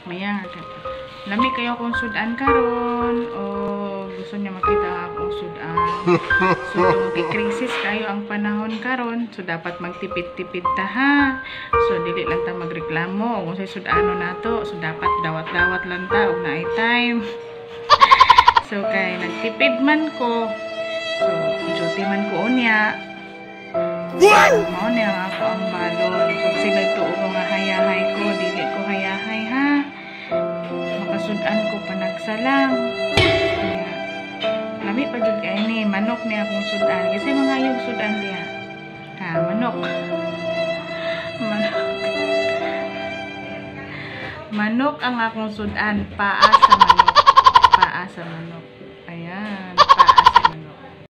Maya, lami kayo kung sudan karon o gusto niya makita akong sudan. So, krisis kayo ang panahon karon, so dapat magtipid-tipid ta ha. So, dili lang ta magreklamo kung say sudano nato, so dapat dawat-dawat lang ta og naay time. So, kay nagtipid man ko. So, duty man ko unya. Mao niya ako ang balon. So, kasi nagtuo nga hayahay ko, dili ko hayahay ha. Makasudan ko pa nagsalang. Kaya, lami pa jud kay ni manok niya akong sudan. Kasi mga yung sudan niya. Ha, manok. Manok ang akong sudan. Paa sa manok. Paa sa manok.